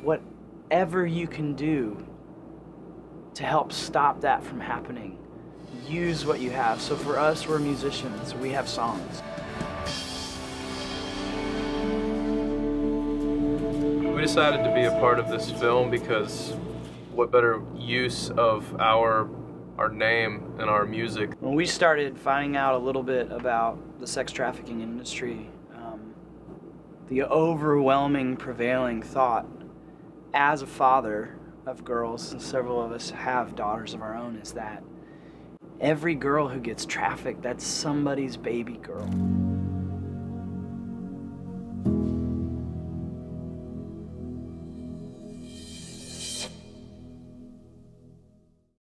whatever you can do to help stop that from happening, use what you have. So for us, we're musicians, we have songs. We decided to be a part of this film because what better use of our name and our music. When we started finding out a little bit about the sex trafficking industry, the overwhelming prevailing thought as a father of girls, and several of us have daughters of our own, is that every girl who gets trafficked, that's somebody's baby girl.